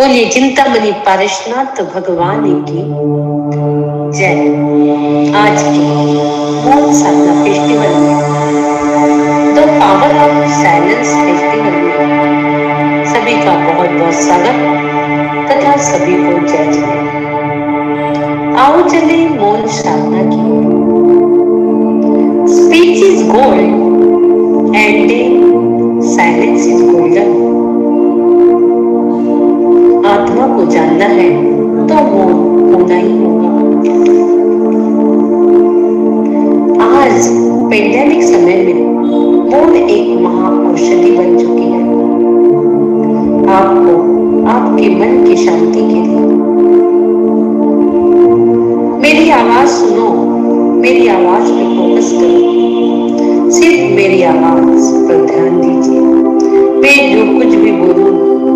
बोलिए चिंतामणि पारसनाथ भगवान की जय। आज के मौन साधना फेस्टिवल में, the power of silence festival में सभी का बहुत बहुत स्वागत तथा सभी को जय जय। आओ चले मौन साधना की ओर। Speech is gold and silence is golden. आत्मा को जानना है तो मौन होना ही होगा। आज पेंडेमिक समय में मौन एक महा औषधि बन चुकी है। आपको आपके मन की शांति के लिए मेरी आवाज सुनो, मेरी आवाज पे फोकस करो, सिर्फ मेरी आवाज पर ध्यान दीजिए। मैं जो कुछ भी बोलूं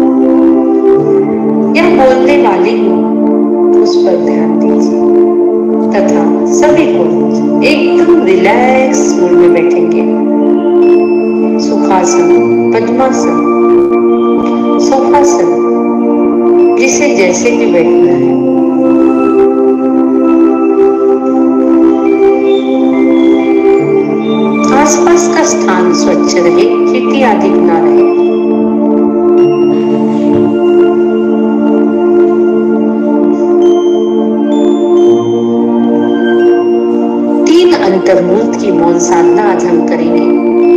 या बोलने वाली हूँ उस पर ध्यान दीजिए तथा सभी को एकदम रिलैक्स मूड में बैठेंगे। सुखासन, पद्मासन, सोफासन, जिसे जैसे भी बैठना है। आसपास का स्थान स्वच्छ रहे, चींटी आदि ना रहे। अंतर्मुख की मौन साधना आज हम करेंगे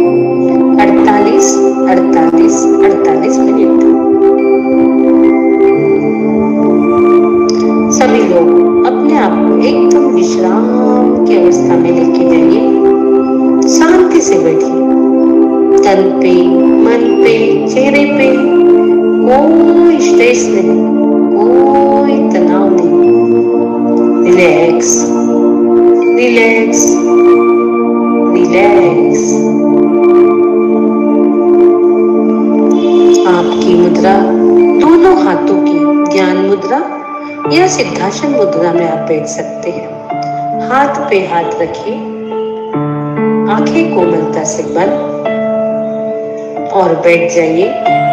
48 मिनट। सभी लोग अपने आप को एकदम विश्राम की अवस्था में लेके जाइए। शांति से बैठिए। तन पे, मन पे, चेहरे पे कोई स्ट्रेस नहीं, कोई तनाव नहीं। Relax relax relax. आपकी मुद्रा दोनों हाथों की ज्ञान मुद्रा या सिद्धासन मुद्रा में आप बैठ सकते हैं। हाथ पे हाथ रखिए, आंखें कोमलता से बंद और बैठ जाइए।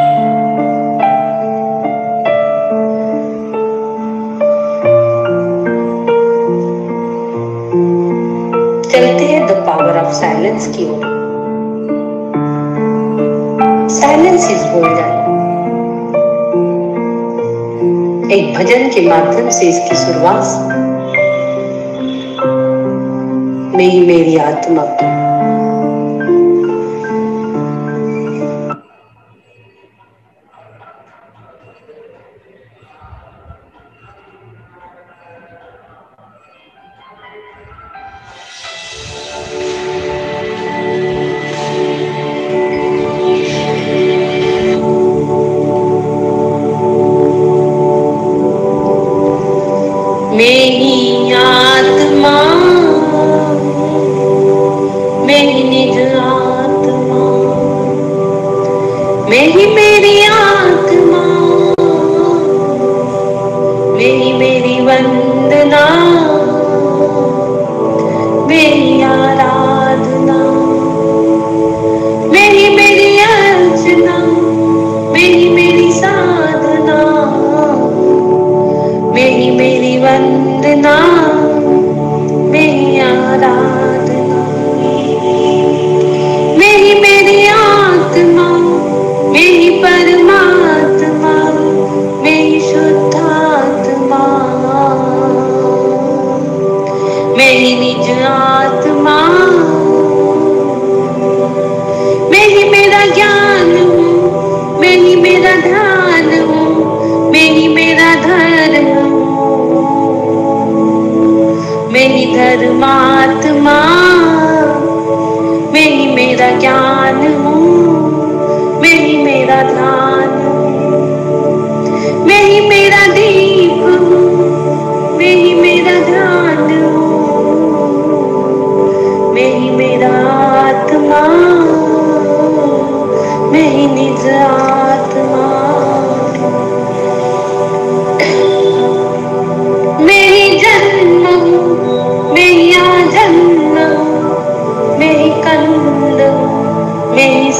चलते हैं द पावर ऑफ साइलेंस की ओर। Silence is golden. एक भजन के माध्यम से इसकी शुरुआत में ही मेरी आत्मा की। मेरी आत्मा, मेरी निज आत्मा, मेरी आत्मा, मेरी वंदना, मेरी आराधना, मेरी अर्चना, मेरी साधना, मेरी वंदना, मेरी आराधना, मेरी आत्मा, मेरी परमात्मा, मेरी शुद्धात्मा, मेरी निज आत्मा, मेरा ज्ञान हूँ, मेरा ध्यान हूँ, मेरा धर्म, मेरी धर्मात्मा, मेरा ज्ञान हूँ, मेरा ध्यान हूँ, मेरा दीप हूँ, मेरा ध्यान हूँ, मेरा आत्मा, मेरी निज आत्मा, मेरी जन्म, मेरी आजन्म, मेरी कंद, मेरी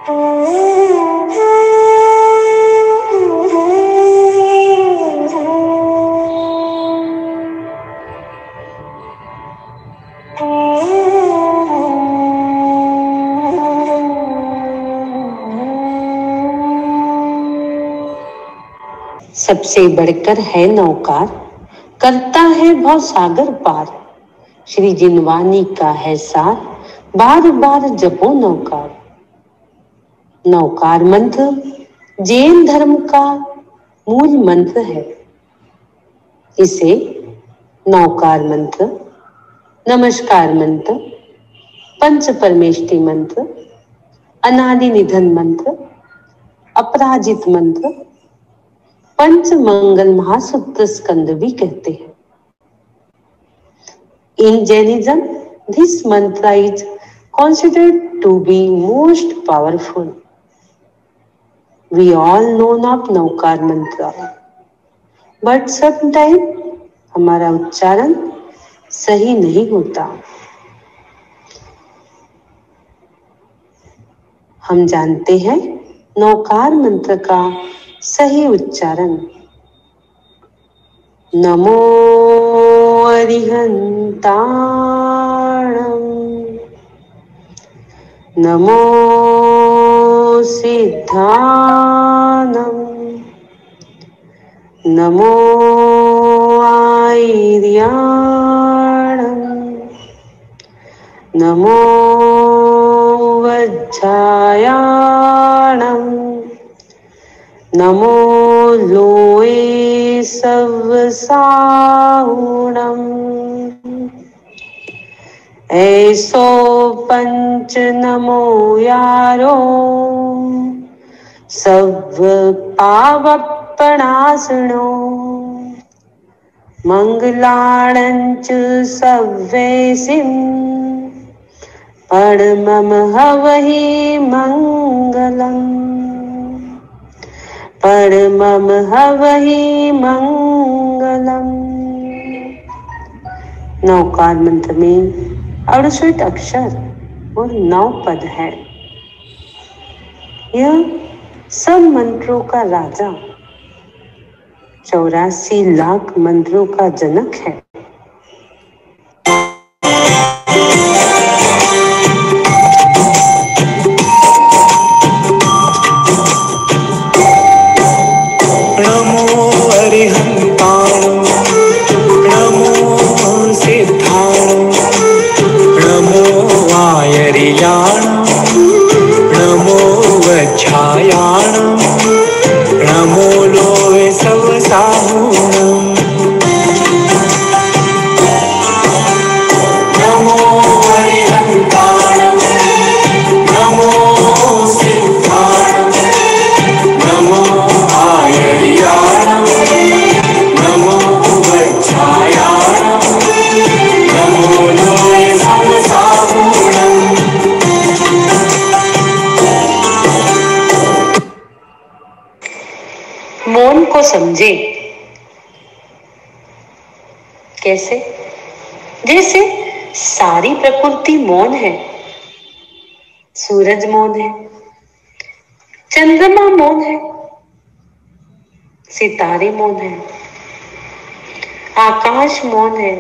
सबसे बढ़कर है नौकार, करता है भव सागर पार। श्री जिनवानी का है सार, बार बार जपो नौकार। नौकार मंत्र जैन धर्म का मूल मंत्र है। इसे नौकार मंत्र, नमस्कार मंत्र, पंच परमेष्टि मंत्र, अनादि निधन मंत्र, अपराजित मंत्र, पंच मंगल महासूत्र स्कंद भी कहते हैं। In Jainism, this mantra is considered to be most powerful. We all know of नौकार mantra, but sometimes हमारा उच्चारण सही नहीं होता। हम जानते हैं नौकार मंत्र का सही उच्चारण। नमो अरिहंताणं, नमो सिद्धानं, नमो आयर्याणं, नमो वज्रायाणं, नमो लोये सवसाहुणम्। ऐसो पंच नमो यारो, सव पावपणासनो, मंगलाणंच सव्वेसिं, परमम हवहि मंगलम्, परमम हवहि मंगलम्। नौकार मंत्र में 68 अक्षर और 9 पद है। यह सब मंत्रों का राजा, 84 लाख मंत्रों का जनक है। नमो वज्रायाणं, नमो लोये सवसाहुणम्, नमो अरिहन्ताणं, नमो सिद्धाणं, नमो आयर्याणं, नमो वज्रायाणं, नमो लोये सवसाहुणम्। मौन को समझे। कैसे? जैसे सारी प्रकृति मौन है, सूरज मौन है, चंद्रमा मौन है, सितारे मौन है, आकाश मौन है,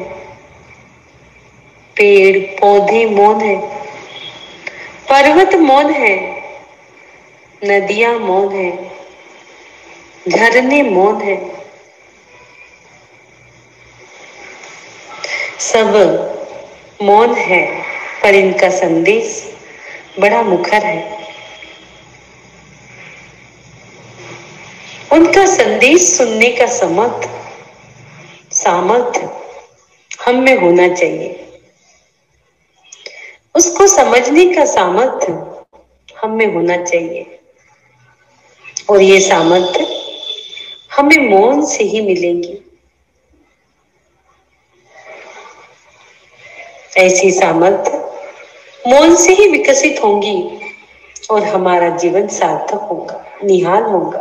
पेड़ पौधे मौन है, पर्वत मौन है, नदियां मौन है, झरने मौन है। सब मौन है, पर इनका संदेश बड़ा मुखर है। उनका संदेश सुनने का सामर्थ्य हम में होना चाहिए। उसको समझने का सामर्थ्य हम में होना चाहिए, और ये सामर्थ्य हमें मौन से ही मिलेंगी। ऐसी सामर्थ्य मौन से ही विकसित होंगी और हमारा जीवन सार्थक होगा, निहाल होगा।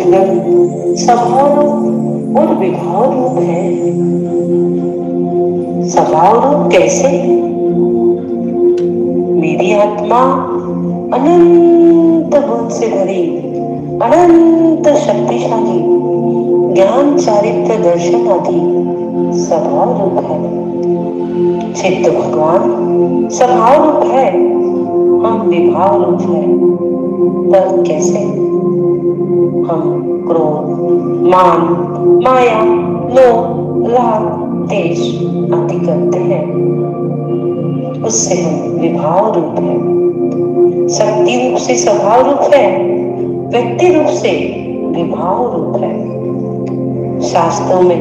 अंतर्गत स्वभाव रूप और विभाव रूप है। स्वभाव रूप कैसे? मेरी आत्मा अनंत गुण से भरी, अनंत शक्तिशाली, ज्ञान चारित्र दर्शन आदि स्वभाव रूप है। चित्त भगवान स्वभाव रूप है, हम विभाव रूप है। पर कैसे? हम क्रोध, मान, माया, लोभ, राग, द्वेष आदि करते हैं, उससे हम विभाव रूप है। शक्ति रूप से स्वभाव रूप है, व्यक्ति रूप से विभाव रूप है। शास्त्रों में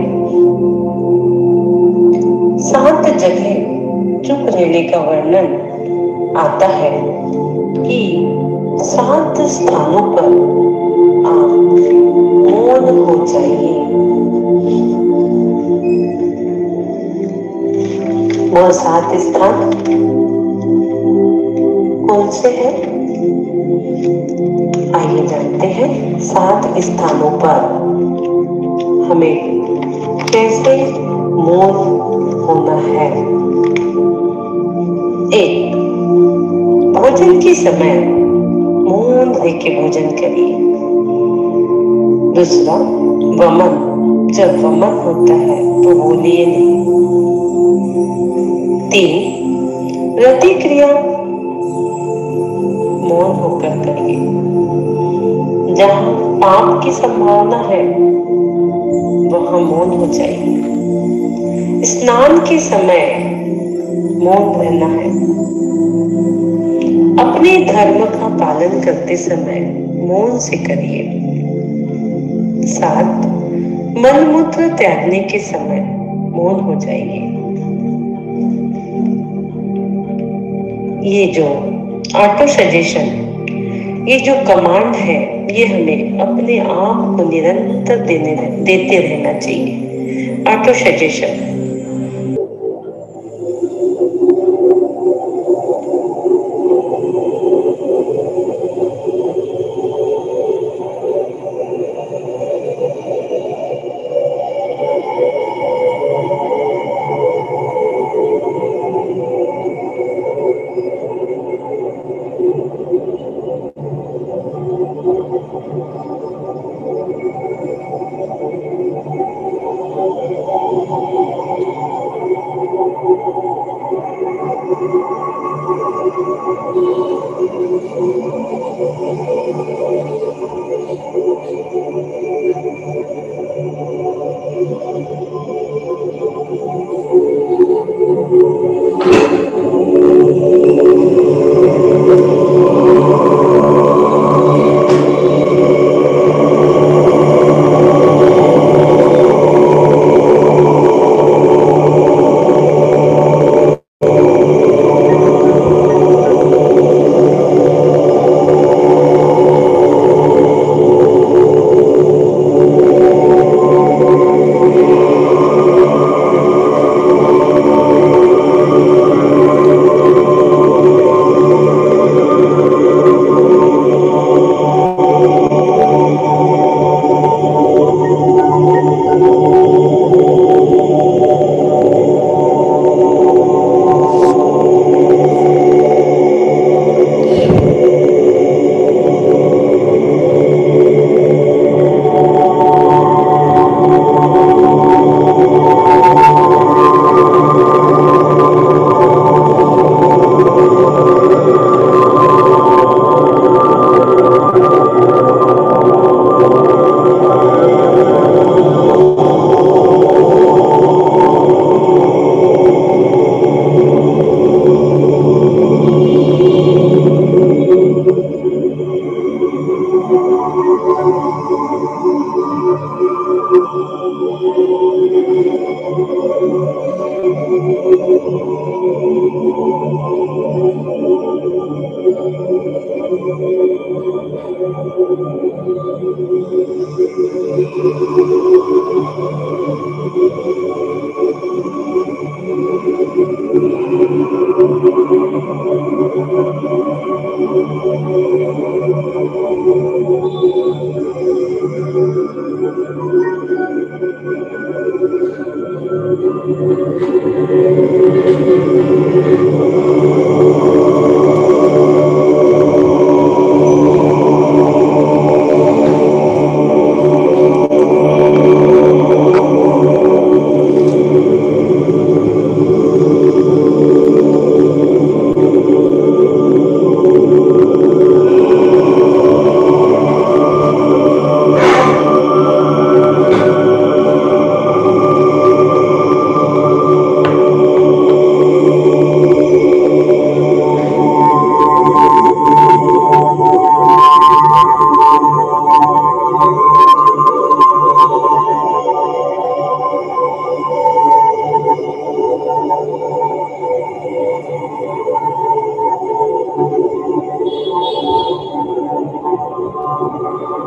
शांत जगह चुप रहने का वर्णन आता है कि शांत स्थानों पर आप मौन हो जाइए। वो शांत स्थान कौन से हैं? आइए जानते हैं। शांत स्थानों पर हमें कैसे मौन होना है। एक, भोजन के समय मौन रह के भोजन करिए। दूसरा, वमन, जब वमन होता है तो बोलिए नहीं। तीन, प्रतिक्रिया मौन होकर करिए। जहां पाप की संभावना है वहां मौन हो जाइए। स्नान के समय मौन रहना है। अपने धर्म का पालन करते समय मौन से करिए। 7, मलमूत्र त्यागने के समय मौन हो जाइए। ये जो ऑटो सजेशन, ये जो कमांड है, ये हमें अपने आप को निरंतर देते रहना चाहिए। Auto suggestion.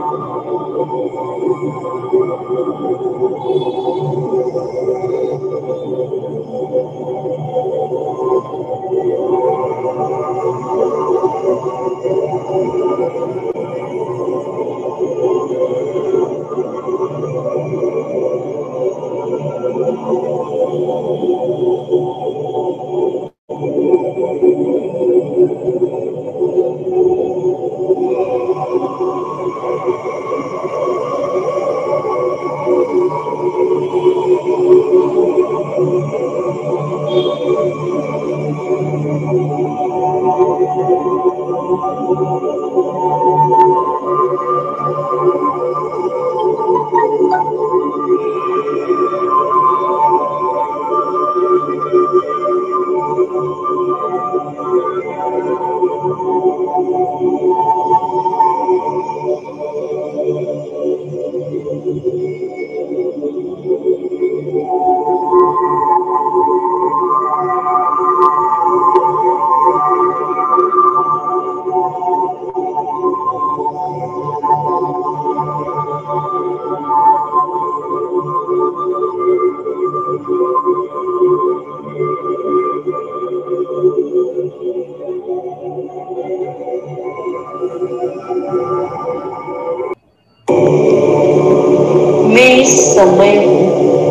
मैं इस समय हूँ,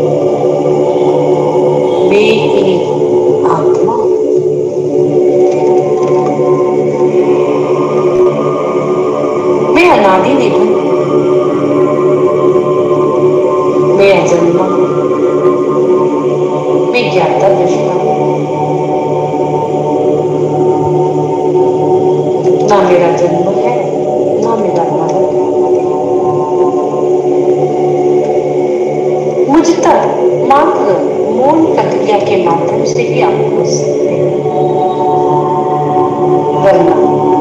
मैं एक आत्मा, मैं अनादि निधन, मैं अजन्मा, मैं ज्ञाता दृष्टा, ना मेरा जन्म है ना मेरा मरण है। मुझ तक मात्र मौन प्रक्रिया के माध्यम से ही आप पहुंच सकते हैं, वरना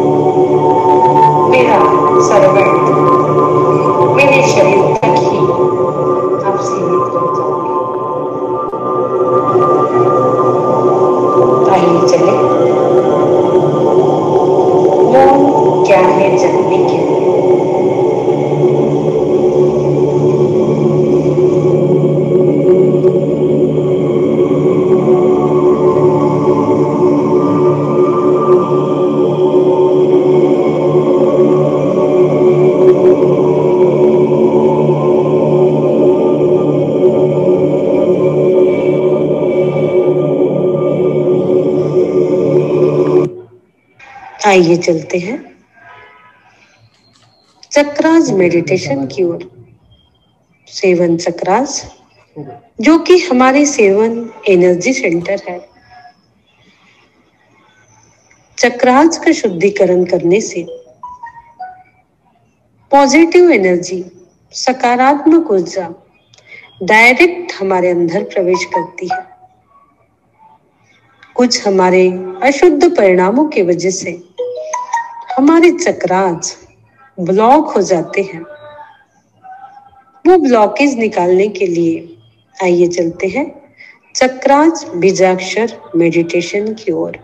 मेरा सर्वेंट मेरे शरीर तक ही आप सीमित रह जाओगे। आइए चले, मौन क्या है जानने के लिए। आइए चलते हैं चक्रास मेडिटेशन की ओर। सेवन चक्रास, जो कि हमारे सेवन एनर्जी सेंटर है। चक्रास का शुद्धिकरण करने से पॉजिटिव एनर्जी, सकारात्मक ऊर्जा डायरेक्ट हमारे अंदर प्रवेश करती है। कुछ हमारे अशुद्ध परिणामों की वजह से हमारे चक्रास ब्लॉक हो जाते हैं। वो ब्लॉकेज निकालने के लिए आइए चलते हैं चक्रास बीजाक्षर मेडिटेशन की ओर।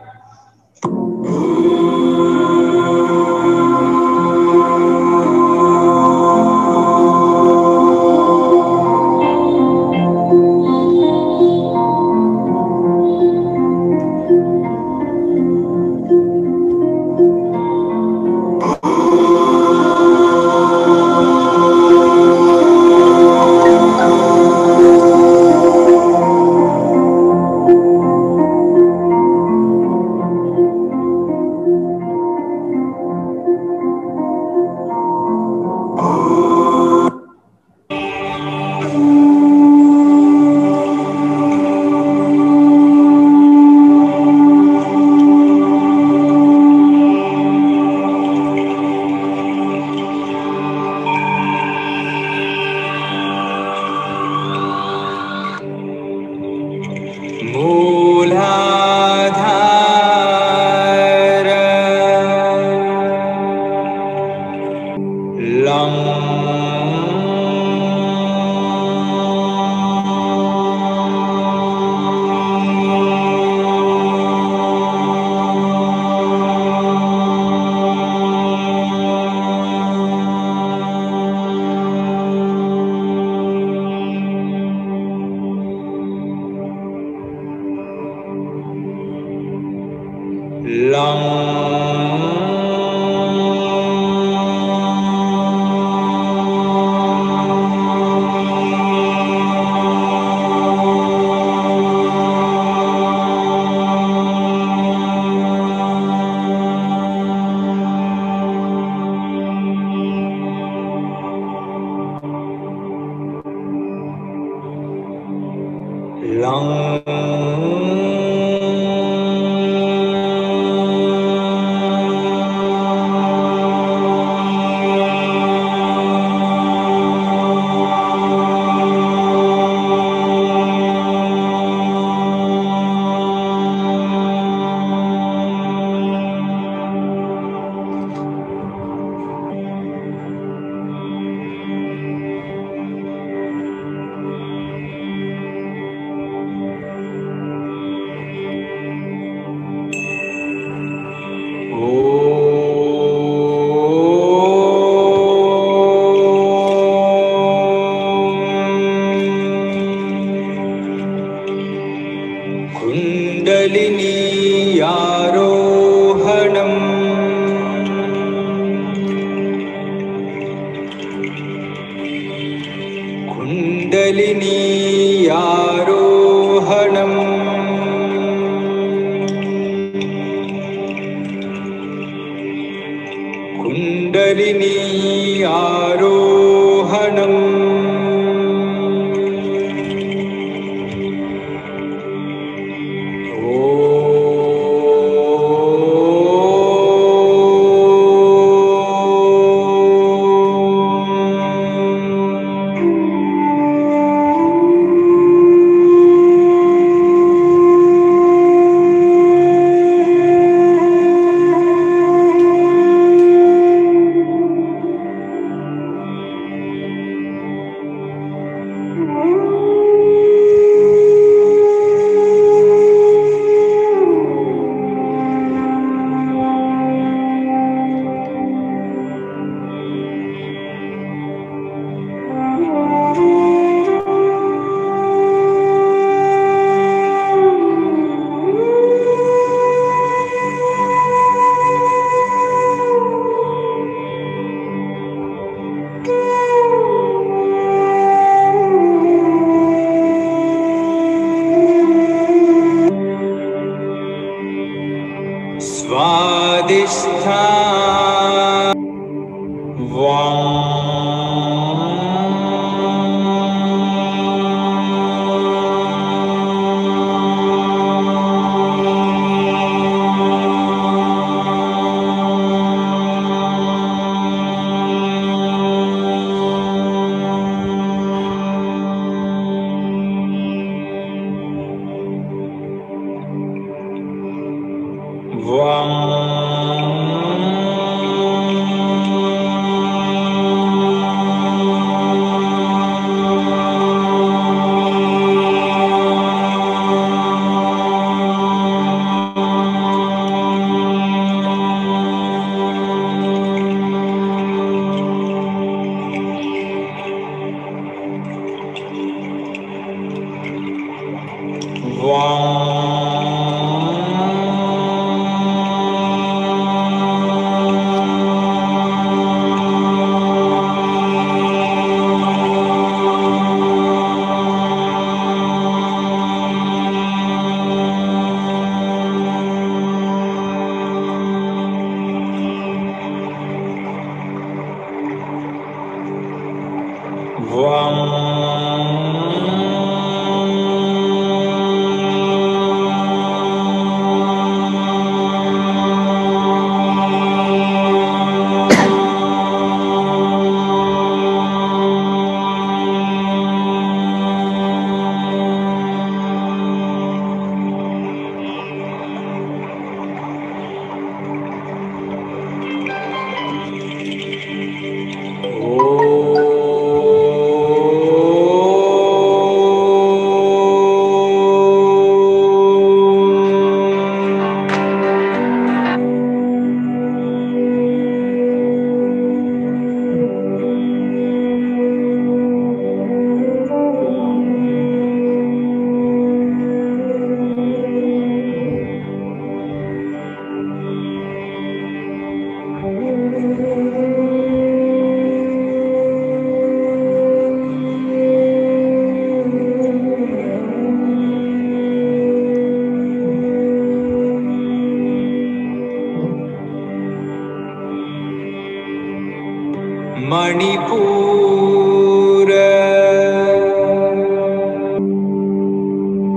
मणिपुर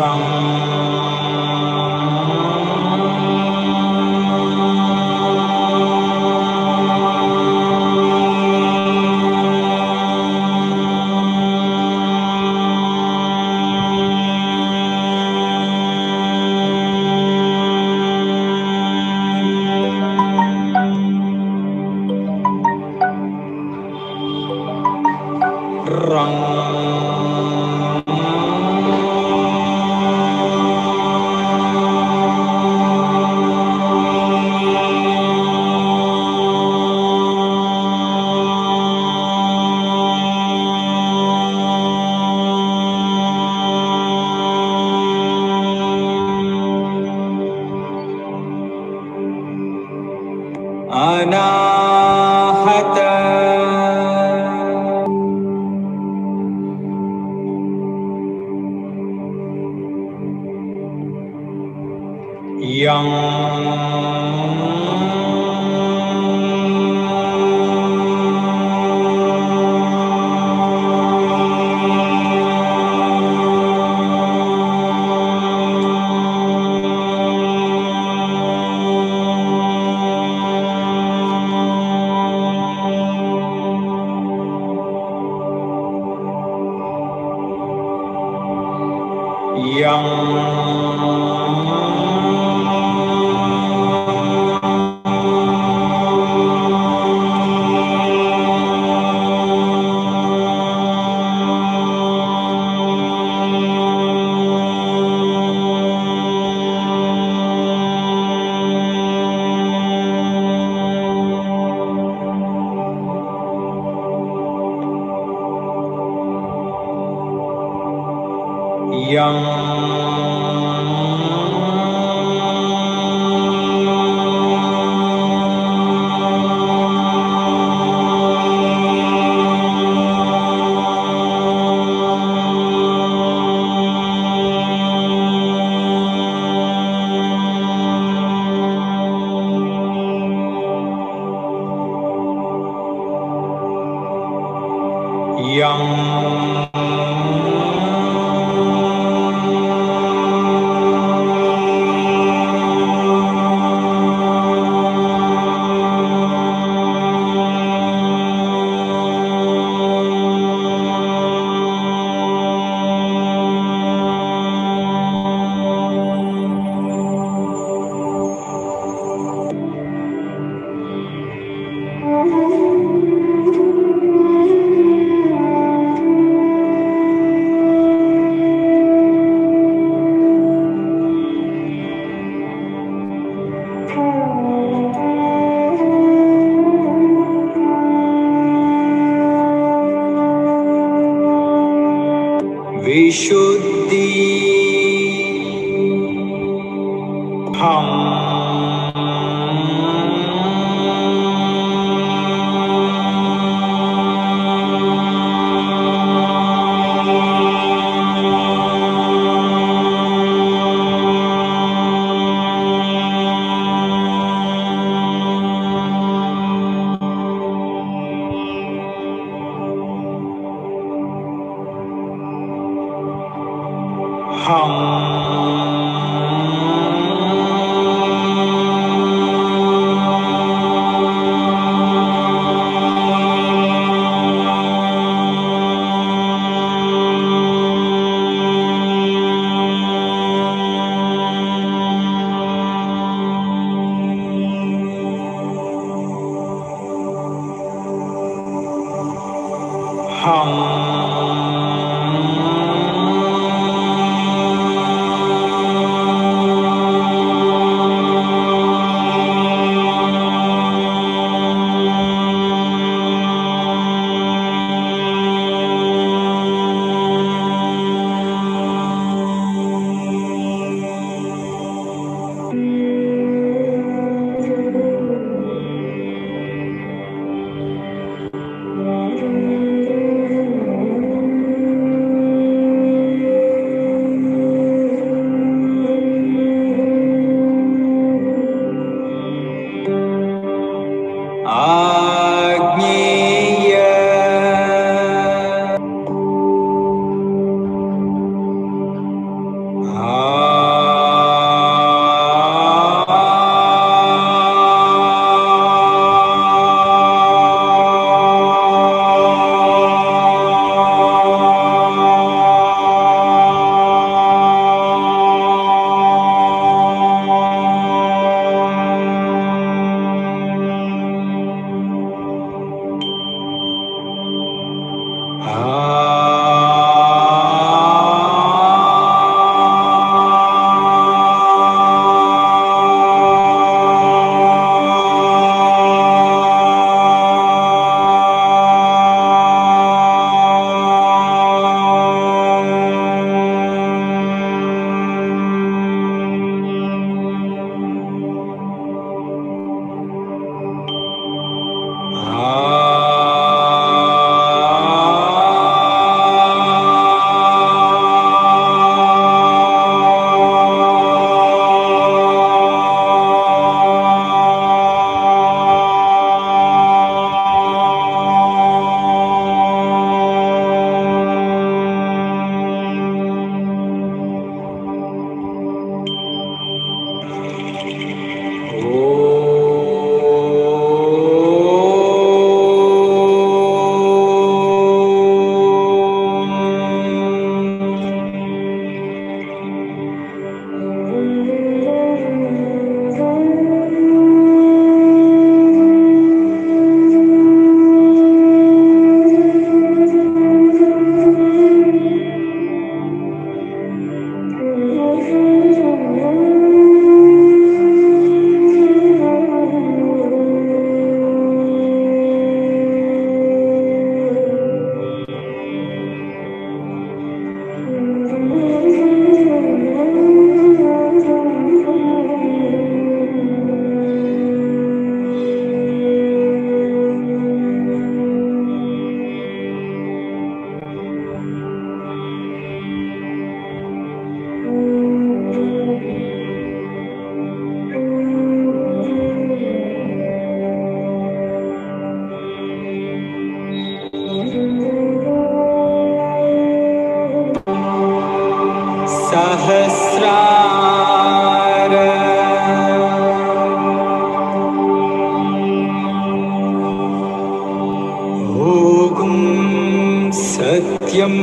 अनाहत यं विशुद्धि सत्यम्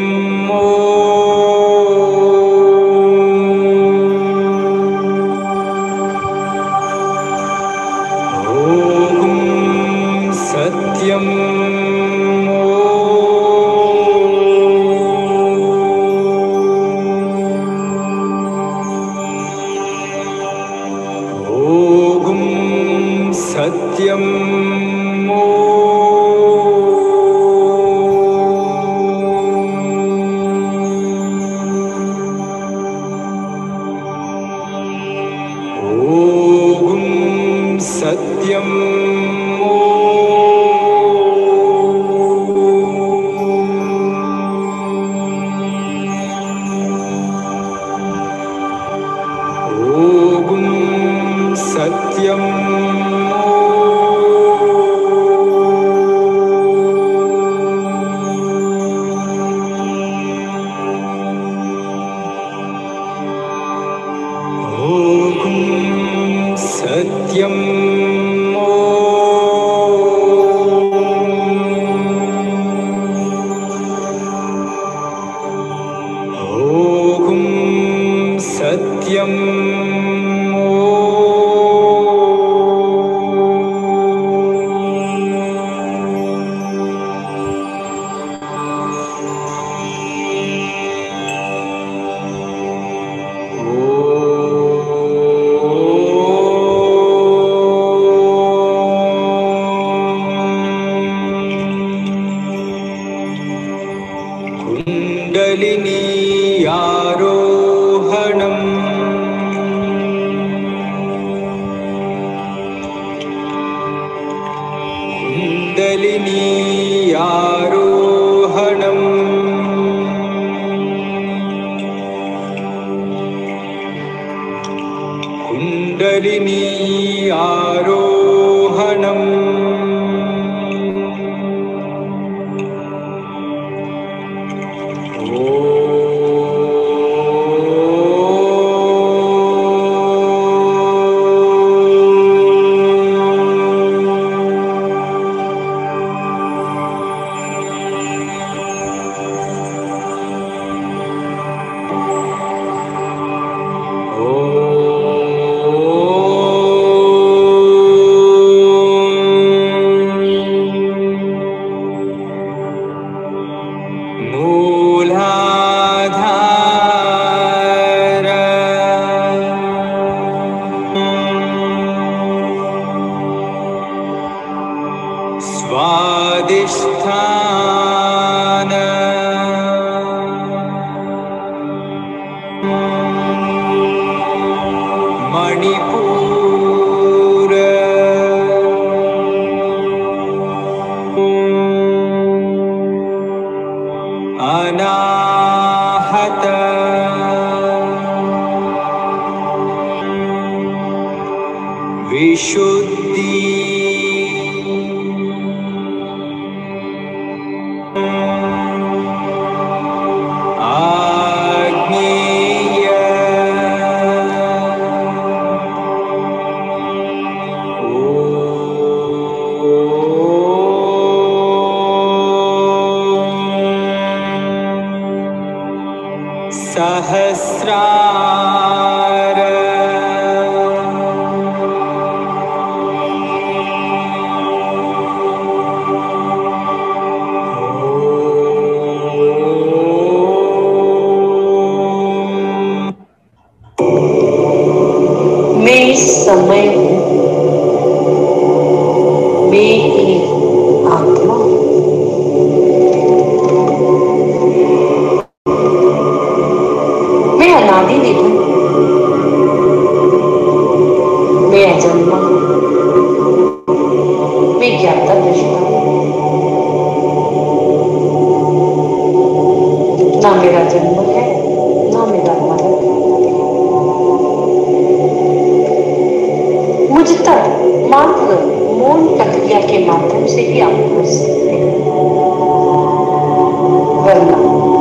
समय हूँ, मैं एक आत्मा हूँ। मैं अनादि निधन, मैं अजन्मा, मैं ज्ञाता दृष्टा। ना मेरा जन्म है, ना मेरा मरण। मुझ तक मात्र मौन प्रक्रिया के माध्यम से ही आप पहुंच सकते हैं, वरना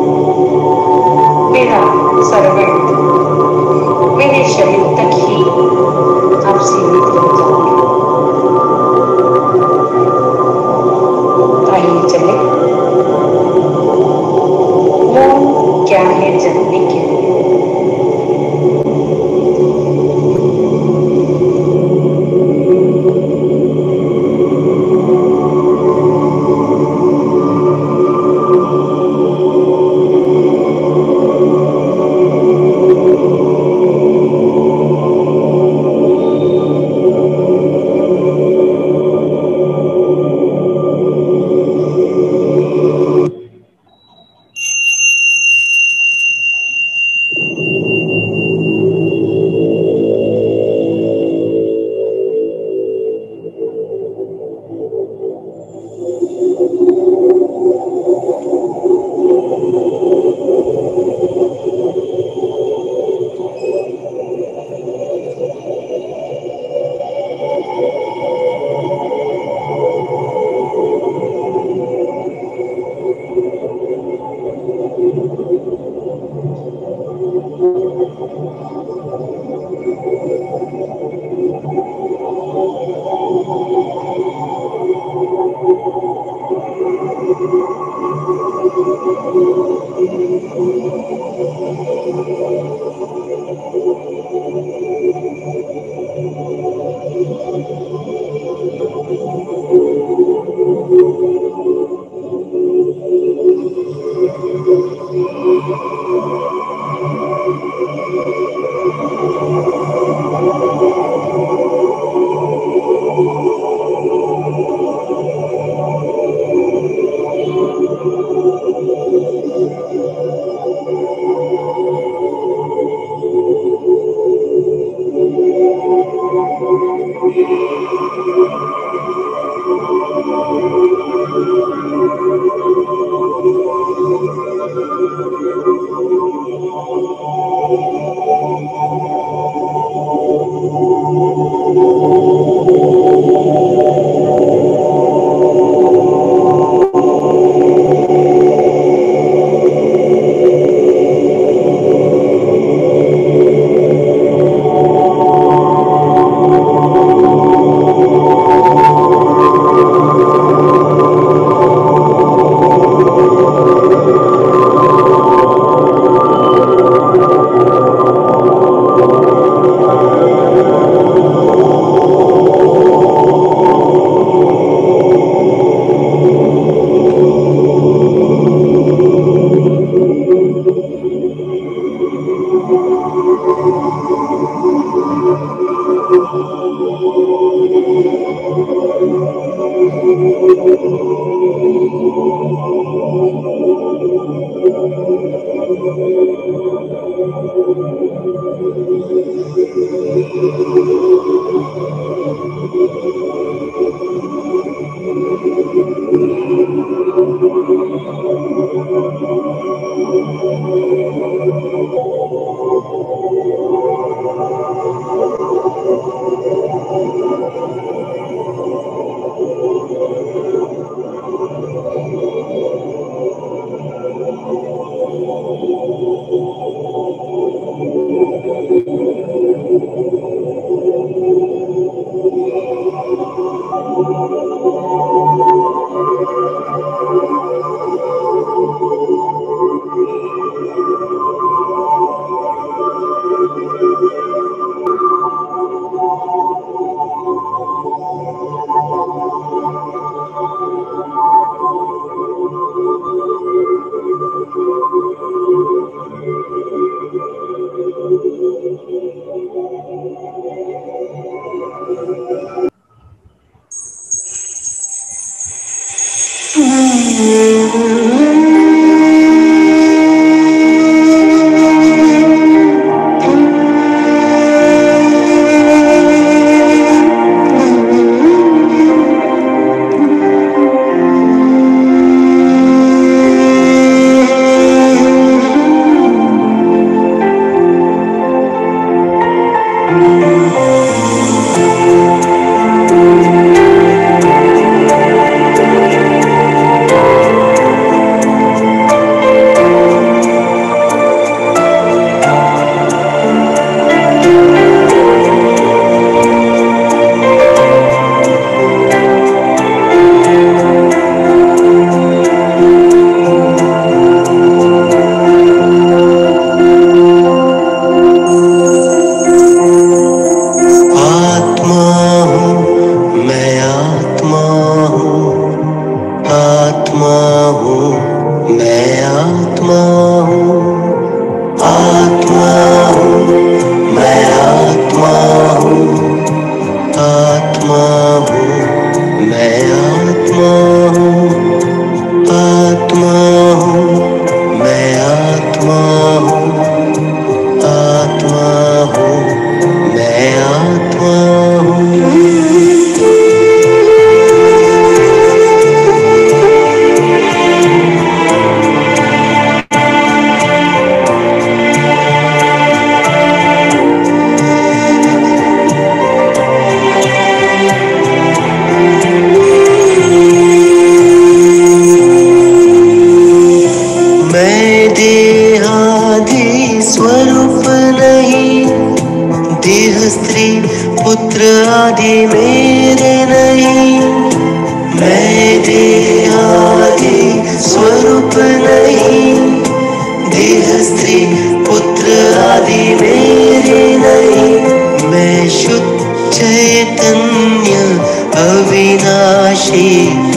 मेरा सर्वंट मेरे शरीर तक ही आप सीमित रह जाएंगे। आइए चले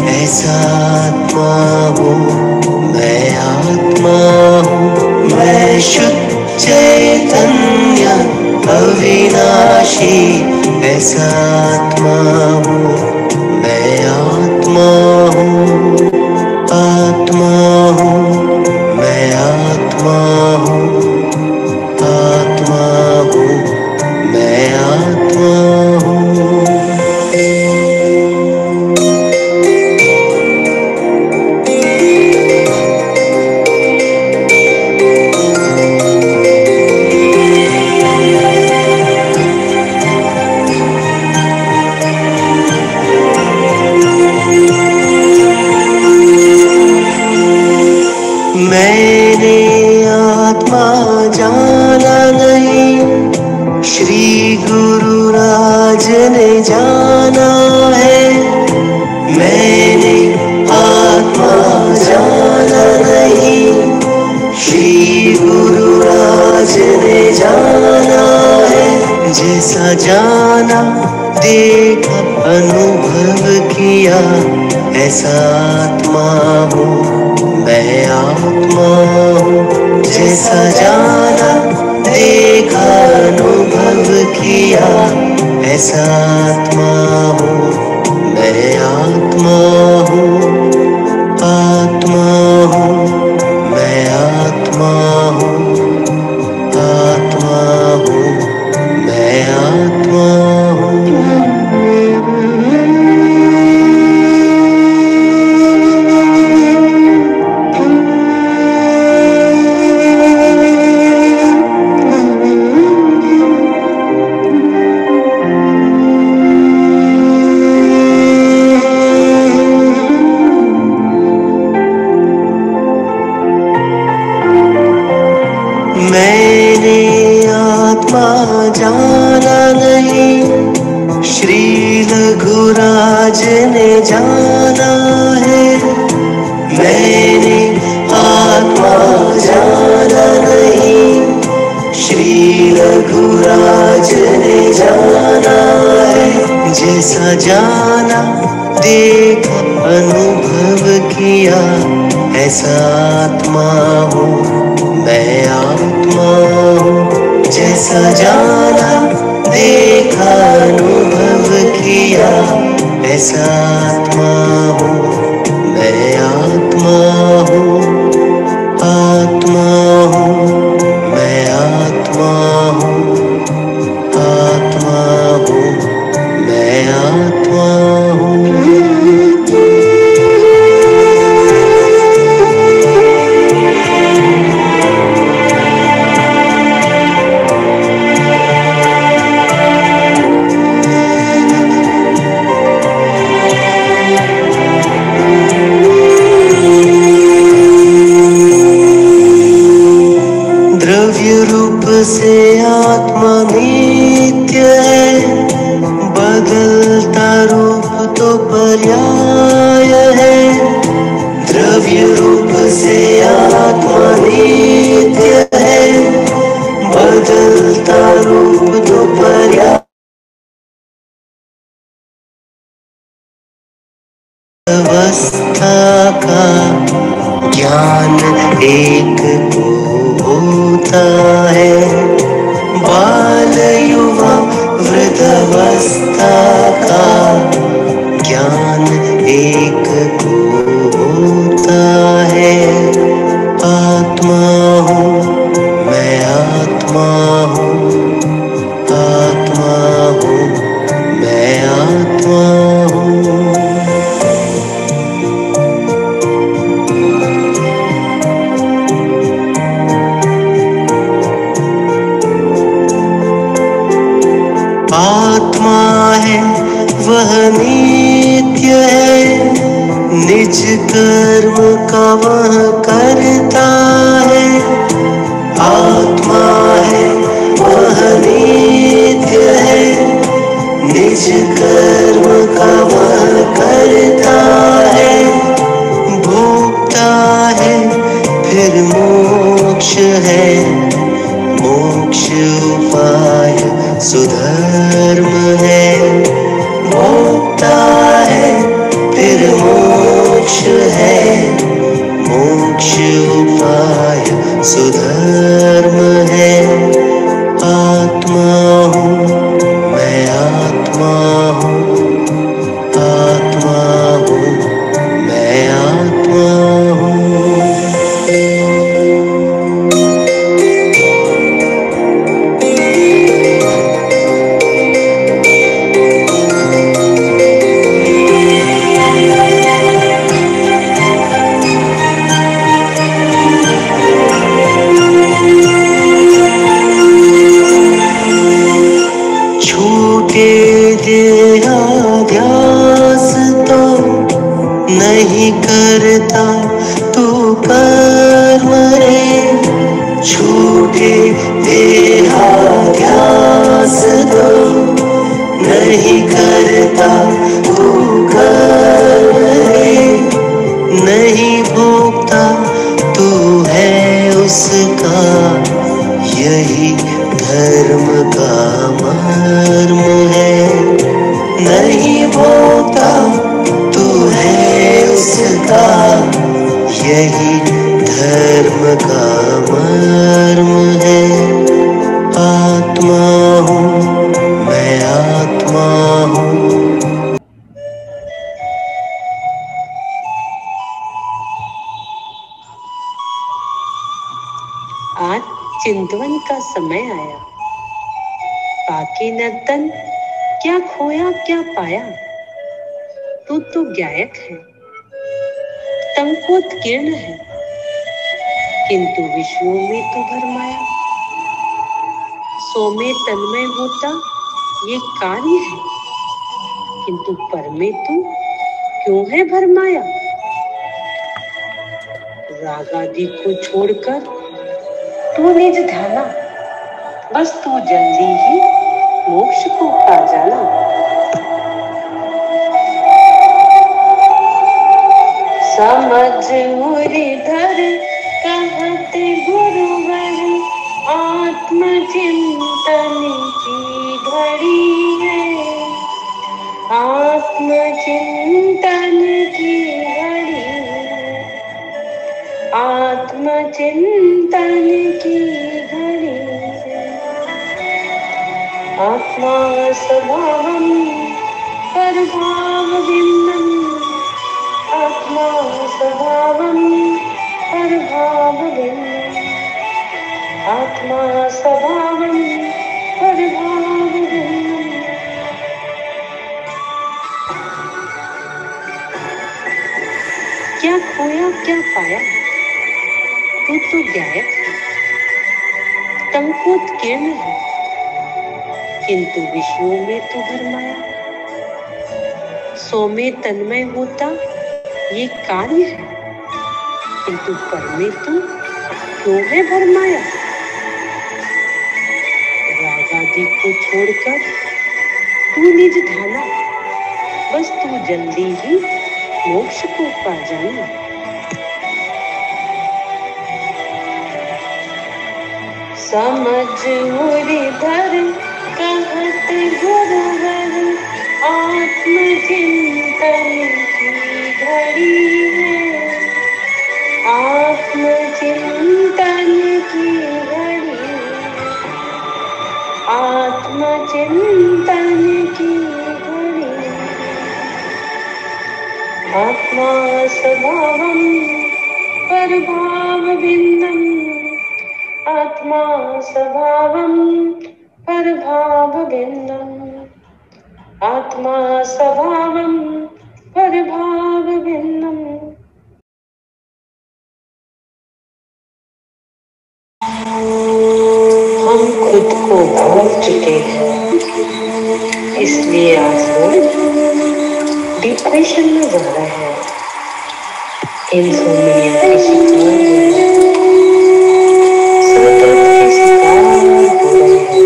ऐसा आत्मा हूँ, मैं आत्मा हूँ, मैं शुद्ध चैतन्य अविनाशी। ऐसा आत्मा हूँ, मैं आत्मा हूँ, आत्मा हूँ, मैं आत्मा हूँ, आत्मा हूँ, मैं आत्मा हूँ। मैंने आत्मा जाना नहीं, श्री गुरुराज ने जाना है। मैंने आत्मा जाना नहीं, श्री गुरुराज ने जाना है। जैसा जाना देखा अनुभव किया, ऐसा आत्मा हूँ, मैं आत्मा हूँ। जैसा जाना देखा अनुभव किया, ऐसा आत्मा हूँ, मैं आत्मा हूँ, आत्मा हूँ, मैं आत्मा हूँ, आत्मा हूँ, मैं आत्मा हूँ। मैंने आत्मा जाना नहीं, श्री रघुराज ने जाना है। मैंने आत्मा जाना नहीं, श्री रघुराज ने जाना है। जैसा जाना देखा अनुभव किया, ऐसा आत्मा हूँ, मैं आत्मा हूँ। जैसा जाना देखा अनुभव किया, ऐसा आत्मा हूँ, मैं आत्मा हूँ, आत्मा हूँ, मैं आत्मा हूँ, आत्मा हूँ, मैं आत्मा हूँ। द्रव्य रूप से आत्मा नित्य है, बदलता रूप तो पर्याय है। द्रव्य रूप से आत्मा नित्य है, बदलता रूप तो पर्याय। अवस्था का ज्ञान एक को होता है, बाल युवा वृद्धावस्था का ज्ञान एक को होता है। आत्मा हूँ, मैं आत्मा हूँ, आत्मा हूँ, मैं आत्मा हूँ। आत्मा है वह नित्य है, निज कर्म का वह करता है। आत्मा है वह नित्य है, निज कर्म का वह करता है। भोगता है फिर मोक्ष है, मोक्ष उपाय सुधर्म है। भोगता है फिर मोक्ष धर्म है। आत्मा हूँ मैं, आत्मा हूँ, आत्मा हूँ मैं, आत्मा हूँ। देहाध्यास तो नहीं करता तू कर्म रे। छूटे देहाध्यास तो नहीं करता तू कर्म रे। नहीं भोगता तू है उसका, यही धर्म का मर्म है। नहीं भोगता तू है उसका, यही धर्म का मर्म है। आत्मा हूँ मैं, आत्मा हूँ। आज चिंतवन का समय आया, बाकी न तन क्या खोया क्या पाया। तू तो गायक है, टंकोत्कीर्ण है, किंतु विश्वों में तू भरमाया। सो में तन्मय होता ये कार्य है, किंतु पर में तू क्यों है भरमाया। राग आदि को छोड़कर तू निज ध्याना, बस तू जल्दी ही मोक्ष को पा जाना। समझ मुरलीधर कहत गुरुवर, आत्मचिंतन की घड़ी है। आत्मचिंतन की घड़ी, आत्मचिंतन की घड़ी। आत्मा स्वभावं परभाव भिन्नम्, आत्मा स्वभावं परभाव भिन्नम्, आत्मा स्वभावं परभाव भिन्नम्। क्या खोया क्या पाया, तू तो गायक है, टंकोत्कीर्ण है, किंतु विश्वों में तू भरमाया। सो में तन्मय होता ये कार्य है, किंतु पर में तू क्यों है भरमाया। राग आदि को छोड़कर तू निज ध्याना, बस तू जल्दी ही मोक्ष को पा जाना। समझ मुरलीधर कहत गुरुवर, आत्मचिंतन की घड़ी है। आत्मचिंतन की घड़ी, आत्मचिंतन की घड़ी। आत्मा स्वभावं परभाव भिन्नम्, आत्मा स्वभावं परभाव भिन्नम्, आत्मा स्वभावं परभाव भिन्नम्। हम खुद को भूल चुके हैं, इसलिए आज लोग डिप्रेशन में जा रहे हैं, इंसोम्निया के शिकार हो रहे हैं, सर दर्द के शिकार हो रहे हैं,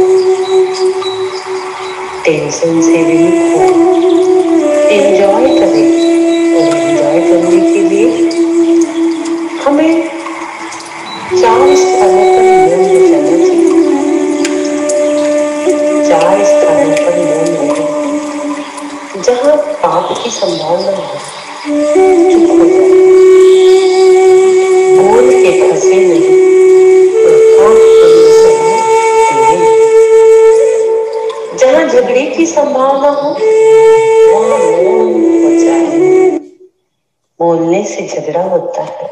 टेंशन से विमुक्त हो, एंजॉय करें। और एंजॉय करने के लिए हमें 4 स्थानों पर मन बचाना चाहिए। 4 स्थानों पर मन लगे जहाँ पाप की संभावना है, चुप हो जाए, बोल के फंसे नहीं, बोलने से झगड़ा होता है।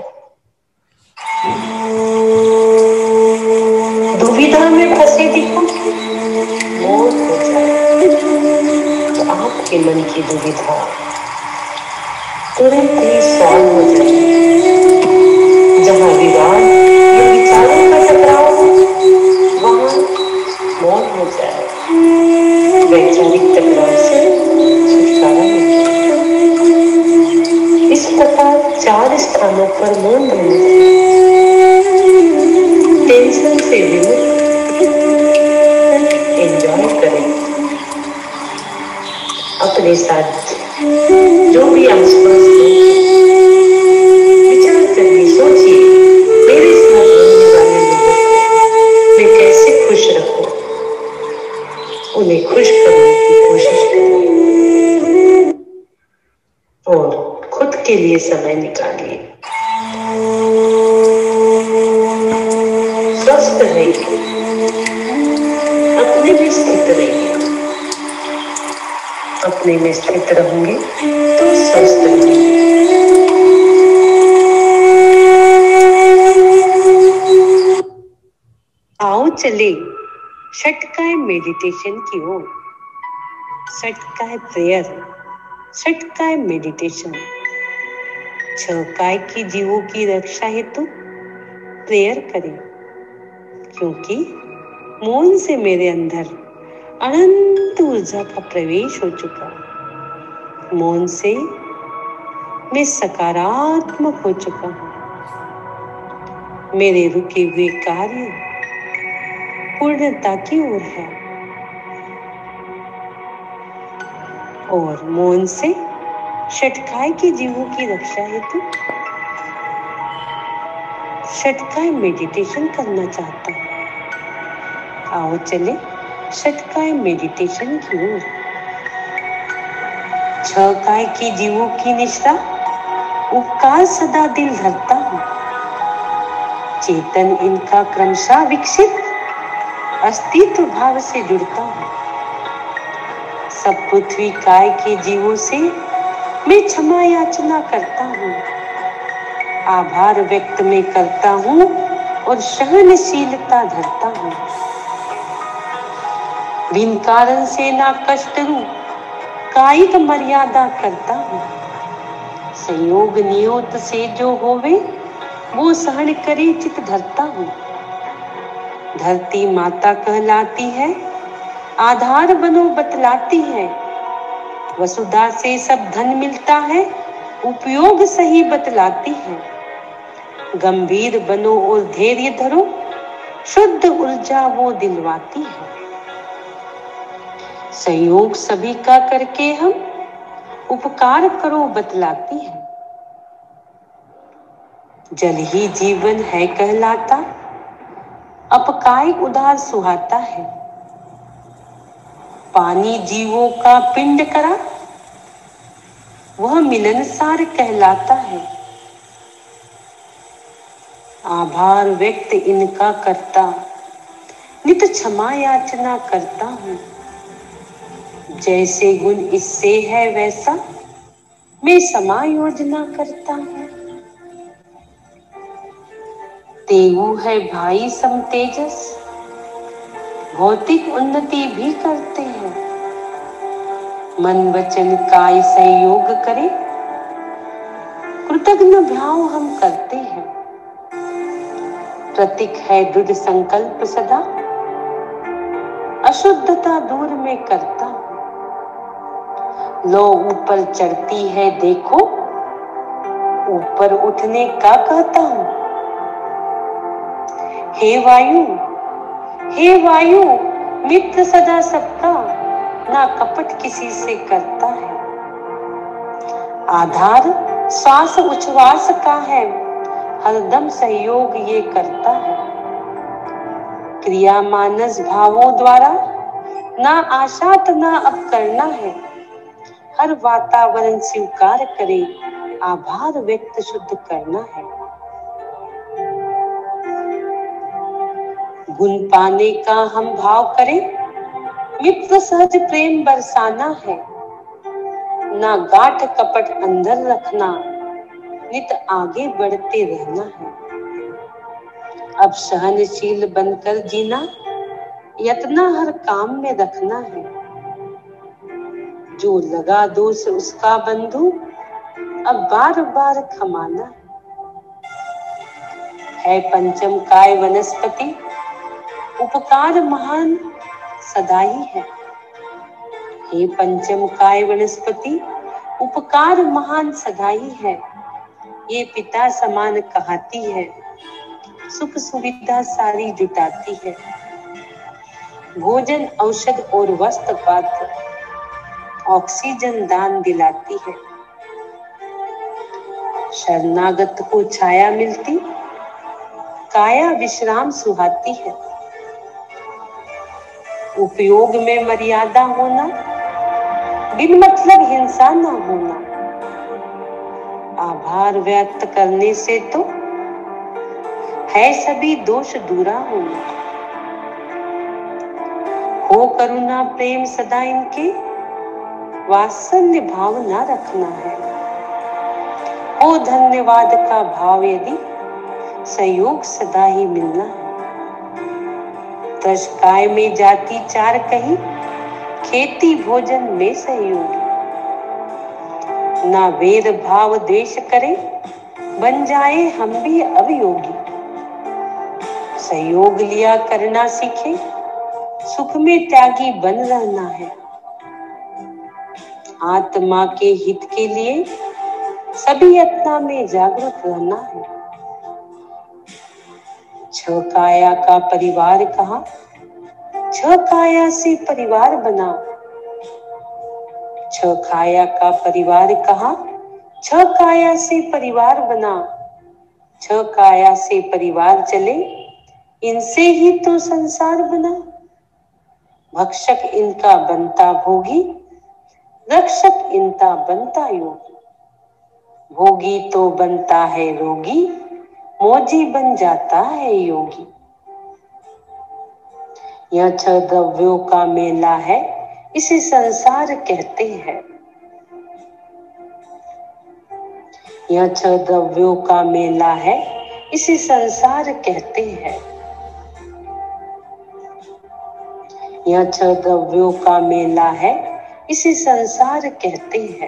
दुविधा में फंसे दिखो, मौत हो जाए तो आपके मन की दुविधा तुरंत ही सॉल्व हो जाए। जहां विवाद या विचारों का टकराव हो, वहां मौन हो जाए। वैचारिक टकराव से छुटकारा मिल जाए। इस प्रकार 4 स्थानों पर मौन रहना चाहिए। टेंशन से विमुक्त एंजॉय करें। अपने साथ जो भी आसपास विचार करिए, सोचिए, मेरे साथ रहने वाले लोगों को मैं कैसे खुश रखूं, उन्हें खुश करने की कोशिश करिए और खुद के लिए समय निकालिए। स्वस्थ रहिए, अपने में स्थित रहिए। अपने में स्थित रहोगे तो स्वस्थ रहोगे। आओ चले षटकाय मेडिटेशन की ओर। षटकाय प्रेयर, षटकाय मेडिटेशन। 6 काय की जीवों की रक्षा हेतु प्रेयर करें, क्योंकि मौन से मेरे अंदर अनंत ऊर्जा का प्रवेश हो चुका। मौन से मैं सकारात्मक हो चुका हूं। मेरे रुके हुए कार्य पूर्णता की ओर है और मौन से षटकाय के जीवों की रक्षा हेतु षटकाय मेडिटेशन करना चाहता हूं। आओ चले षटकाय मेडिटेशन की ओर। 6 काय की जीवों की निष्ठा उपकार सदा दिल धरता हूं। चेतन इनका क्रमशः विकसित अस्तित्व भाव से जुड़ता हूं। सब पृथ्वी काय के जीवों से मैं क्षमा याचना करता हूं। आभार व्यक्त में करता हूं और सहनशीलता धरता हूं। बिन कारण से ना कष्ट रूं, कायिक मर्यादा करता हूं। संयोग नियत से जो होवे वो सहन करे चित धरता हूं। धरती माता कहलाती है, आधार बनो बतलाती है। वसुधा से सब धन मिलता है, उपयोग सही बतलाती है। गंभीर बनो और धैर्य धरो, शुद्ध ऊर्जा वो दिलवाती है। सहयोग सभी का करके हम उपकार करो बतलाती है। जल ही जीवन है कहलाता, अपकाय उदार सुहाता है। पानी जीवों का पिंड करा, वह मिलनसार कहलाता है। आभार व्यक्त इनका करता, नित क्षमा याचना करता हूं। जैसे गुण इससे है वैसा मैं समायोजना करता हूं। तेऊ है भाई सम तेजस, भौतिक उन्नति भी करते हैं। मन वचन काय सहयोग करे, कृतज्ञ भाव हम करते हैं। प्रतीक है दृढ़ संकल्प सदा, अशुद्धता दूर में करता हूं। लो ऊपर चढ़ती है देखो, ऊपर उठने का कहता हूं। हे वायु मित्र सदा सबका, ना कपट किसी से करता है। आधार श्वास उच्छ्वास का है, हरदम सहयोग ये करता है। क्रिया मानस भावों द्वारा, ना आशात ना अब करना है। हर वातावरण स्वीकार करे, आभार व्यक्त शुद्ध करना है। गुण पाने का हम भाव करें, मित्र सहज प्रेम बरसाना है। ना गांठ कपट अंदर रखना, नित आगे बढ़ते रहना है। अब सहनशील बनकर जीना, यत्न हर काम में रखना है। जो लगा दोष उसका बंधु, अब बार बार क्षमाना है। पंचम काय वनस्पति, उपकार महान सदा ही है। हे पंचम काय वनस्पति, उपकार महान सदा ही है। ये पिता समान कहाती है, सुख सुविधा सारी जुटाती है। भोजन औषध और वस्त्र पात्र, ऑक्सीजन दान दिलाती है। शरणागत को छाया मिलती, काया विश्राम सुहाती है। उपयोग में मर्यादा होना, बिन मतलब हिंसा न होना। आभार व्यक्त करने से तो है सभी दोष दूरा होना। हो करुणा प्रेम सदा इनके, वात्सल्य भाव न रखना है। हो धन्यवाद का भाव यदि, सहयोग सदा ही मिलना है। 10 काय में जाती 4 कहीं, खेती भोजन में सहयोगी। ना भेद भाव द्वेष करे, बन जाए हम भी अवयोगी। सहयोग लिया करना सीखे, सुख में त्यागी बन रहना है। आत्मा के हित के लिए सभी यत्न में जागरूक रहना है। 6 काया का परिवार कहा, 6 काया से परिवार बना। 6 काया का परिवार कहा, 6 काया से परिवार बना। 6 काया से परिवार चले, इनसे ही तो संसार बना। भक्षक इनका बनता भोगी, रक्षक इनका बनता योगी। भोगी तो बनता है रोगी, मौजी बन जाता है योगी। यह 6 द्रव्यों का मेला है, इसे संसार कहते हैं। यह 6 द्रव्यों का मेला है, इसे संसार कहते हैं। यह 6 द्रव्यों का मेला है, इसे संसार कहते हैं।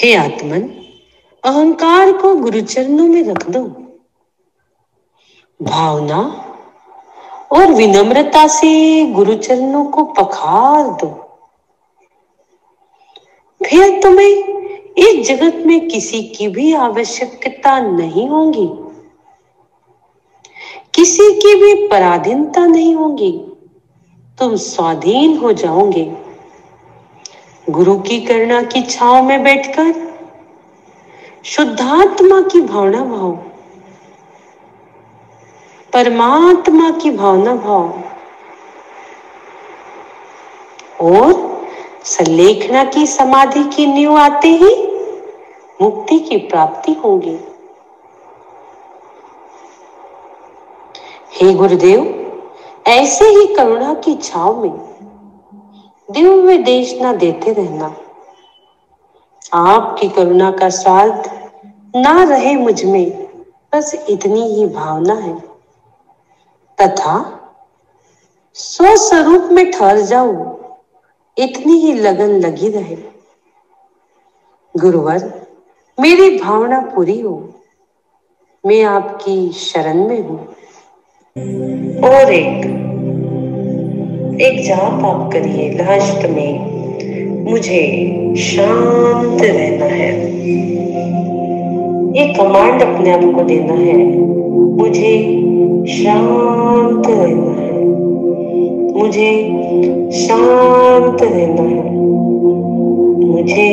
हे आत्मन, अहंकार को गुरु चरणों में रख दो। भावना और विनम्रता से गुरु चरणों को पखार दो। फिर तुम्हें इस जगत में किसी की भी आवश्यकता नहीं होगी, किसी की भी पराधीनता नहीं होगी। तुम स्वाधीन हो जाओगे। गुरु की करुणा की छांव में बैठकर शुद्धात्मा की भावना भाव, परमात्मा की भावना भाव और संलेखना की समाधि की नींव आते ही मुक्ति की प्राप्ति होगी। हे गुरुदेव, ऐसे ही करुणा की छांव में दिव्य देशना देते रहना। आपकी करुणा का स्वाद ना रहे मुझ में, बस इतनी ही भावना है, तथा स्वस्वरूप में ठहर जाऊं, इतनी ही लगन लगी रहे। गुरुवर, मेरी भावना पूरी हो, मैं आपकी शरण में हूं। और एक जाप आप करिए लास्ट में, मुझे शांत रहना है। ये कमांड अपने आप को देना है, मुझे शांत रहना है, मुझे शांत रहना है, मुझे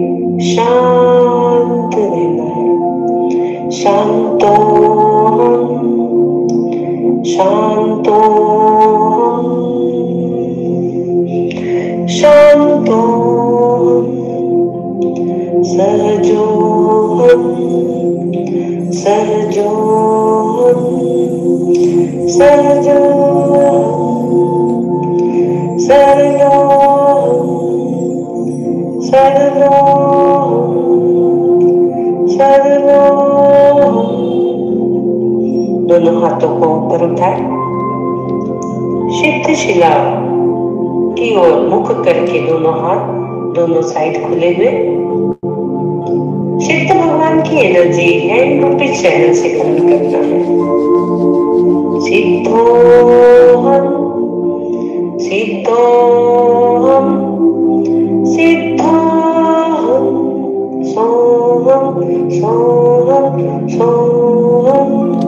शांत रहना है। शांतो शांतो शांतो सहजो सहजो सहजो सहजो सहजो सहजो। दोनों हाथों को ऊपर उठाए, सिद्ध शिला की ओर मुख करके दोनों हाथ दोनों साइड खुले हुए सिद्ध भगवान की एनर्जी हैंड रूपी चैनल से ग्रहण करना है। सिद्धोहम सिद्धोहम सिद्धोहम सोहम सोहम सोहम।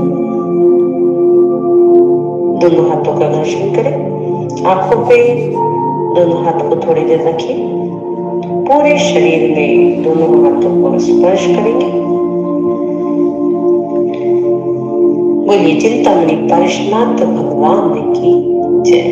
दोनों हाथों का दर्शन करें, आंखों पे दोनों हाथ को थोड़ी देर रखिए, पूरे शरीर में दोनों हाथों को स्पर्श करेंगे। बोलिए चिंतामणि पारसनाथ भगवान की जय।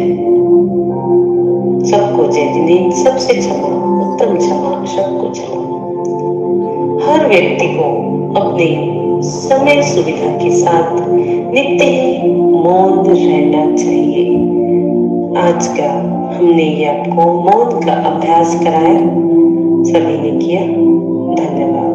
सबको जय जिन्हें सबसे क्षमा, उत्तम क्षमा, सबको क्षमा। हर व्यक्ति को अपने समय सुविधा के साथ नित्य ही मौन रहना चाहिए। आज का हमने ये आपको मौन का अभ्यास कराया, सभी ने किया। धन्यवाद।